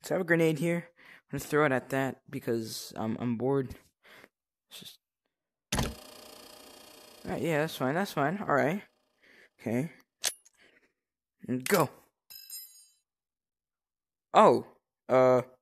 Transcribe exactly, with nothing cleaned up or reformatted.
Let's have a grenade here. I'm gonna throw it at that because I'm I'm bored. It's just Alright, yeah, that's fine, that's fine. Alright. Okay. And go. Oh. Uh